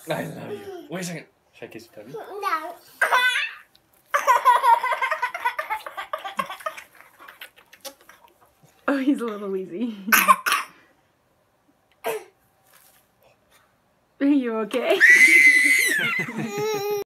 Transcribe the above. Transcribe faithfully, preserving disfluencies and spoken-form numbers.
I love you. Wait a second. Should I kiss your tummy? No. Oh, he's a little wheezy. Are you okay?